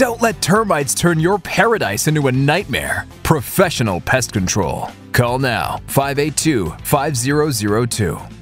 Don't let termites turn your paradise into a nightmare. Professional Pest Control. Call now 582-5002.